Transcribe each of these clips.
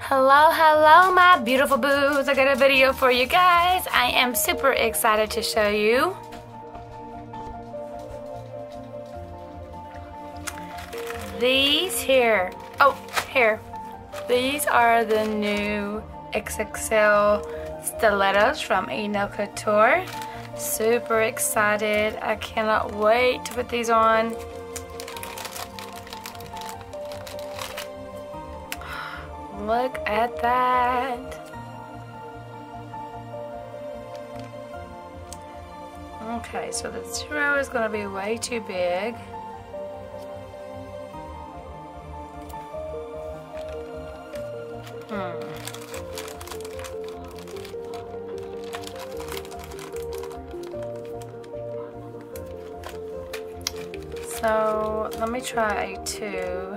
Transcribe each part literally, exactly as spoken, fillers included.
Hello, hello, my beautiful boos. I got a video for you guys. I am super excited to show you. These here. Oh, here. These are the new X X L stilettos from Enel Couture. Super excited. I cannot wait to put these on. Look at that. Okay, so the zero is going to be way too big. Hmm. So let me try a two.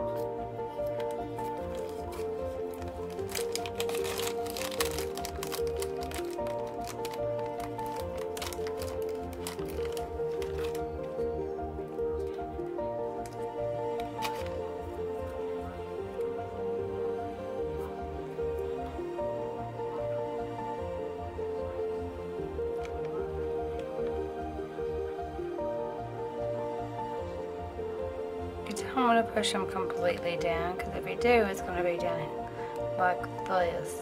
You don't want to push them completely down, because if you do, it's going to be down like this.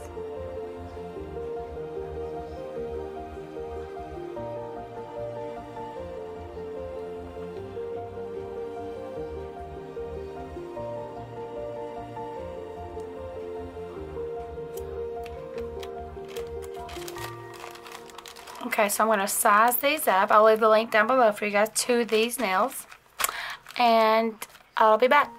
Okay, so I'm going to size these up. I'll leave the link down below for you guys to these nails. And I'll be back.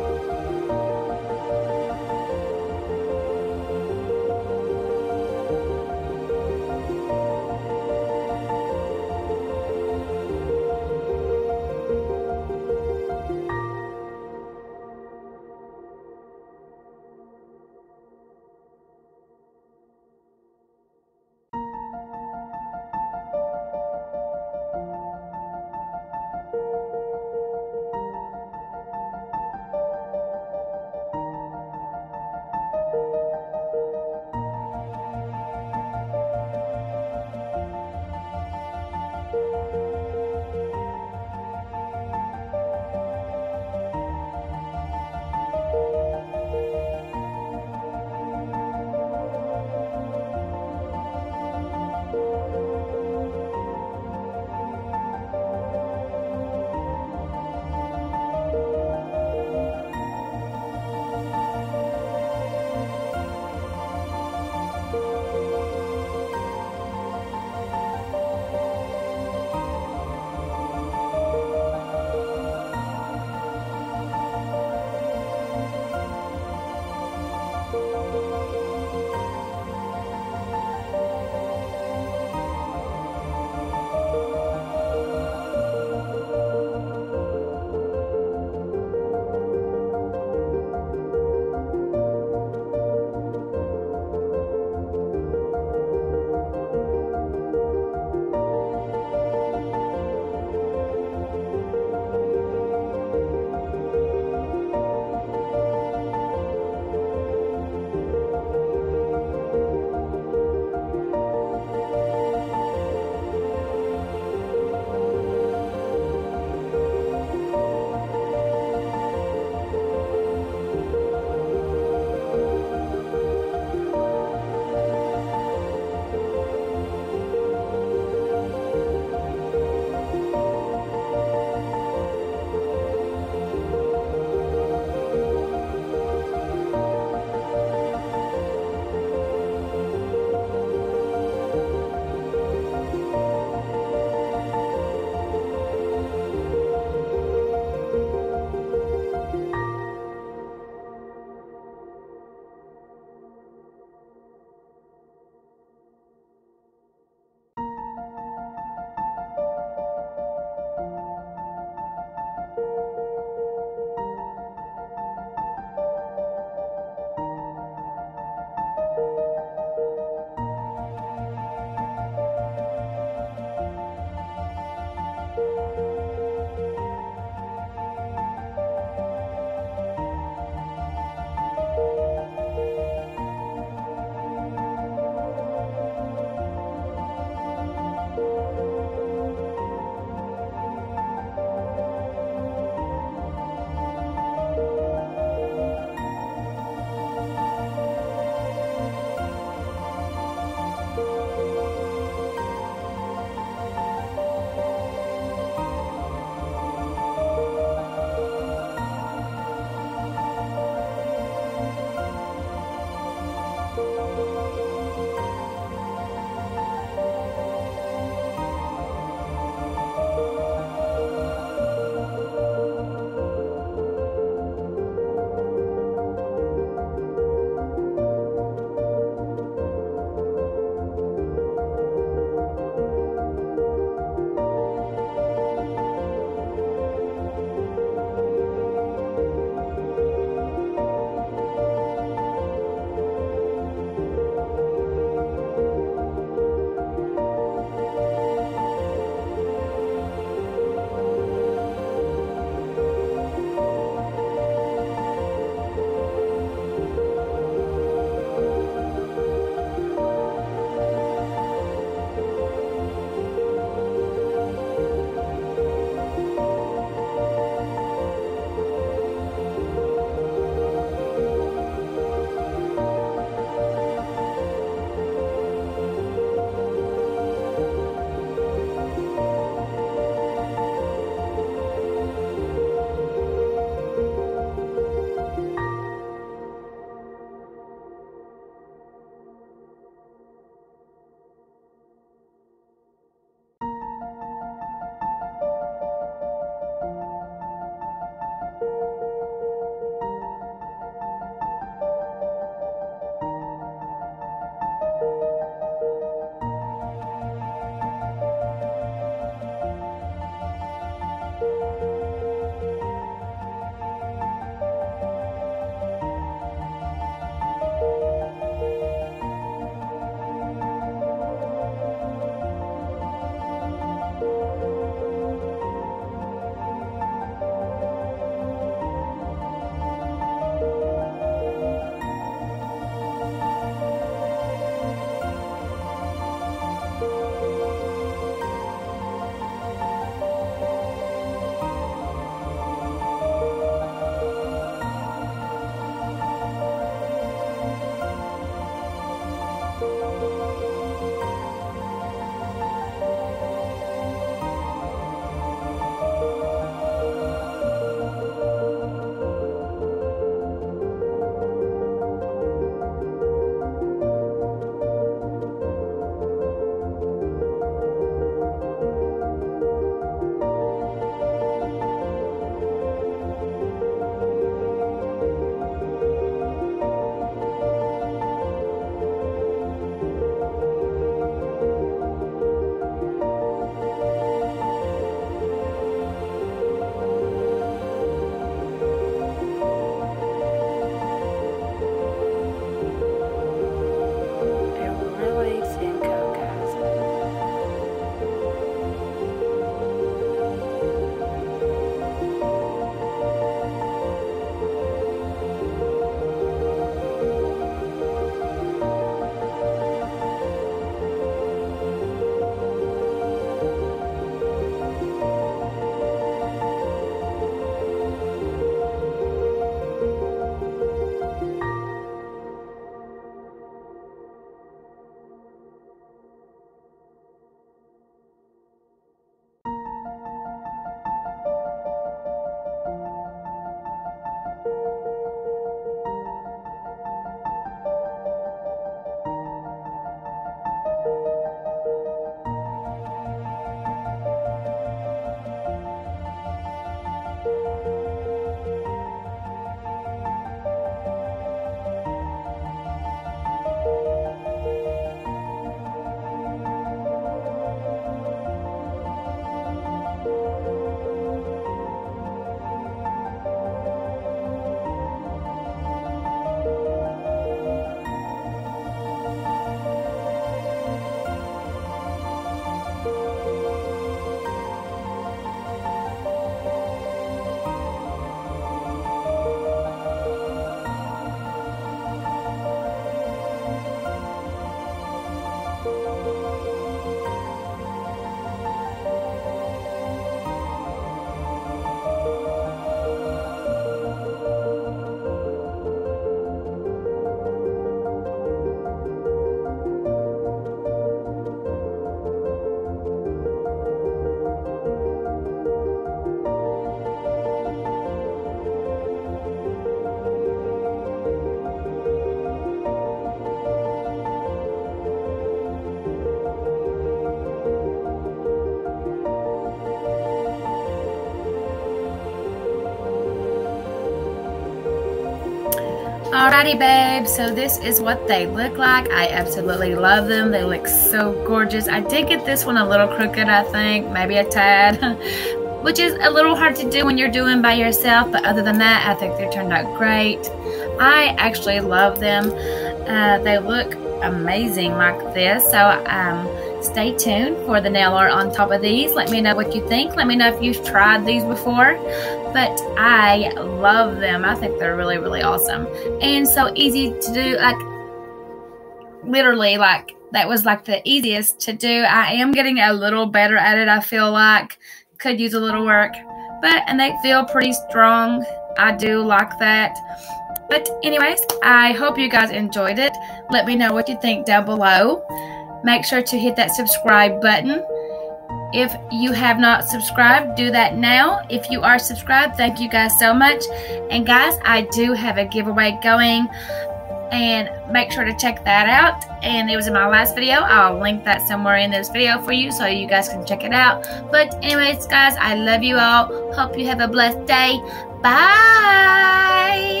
Alrighty, babe, so this is what they look like. I absolutely love them. They look so gorgeous. I did get this one a little crooked, I think, maybe a tad, which is a little hard to do when you're doing by yourself, but other than that, I think they turned out great. I actually love them. Uh, they look amazing like this, so um, stay tuned for the nail art on top of these. Let me know what you think. Let me know if you've tried these before. But I love them. I think they're really, really awesome. And so easy to do. Like, literally, like, that was like the easiest to do. I am getting a little better at it, I feel like. Could use a little work. But, and they feel pretty strong. I do like that. But anyways, I hope you guys enjoyed it. Let me know what you think down below. Make sure to hit that subscribe button. If you have not subscribed, do that now. If you are subscribed, thank you guys so much. And guys, I do have a giveaway going, and make sure to check that out. And it was in my last video. I'll link that somewhere in this video for you so you guys can check it out. But anyways, guys, I love you all. Hope you have a blessed day. Bye.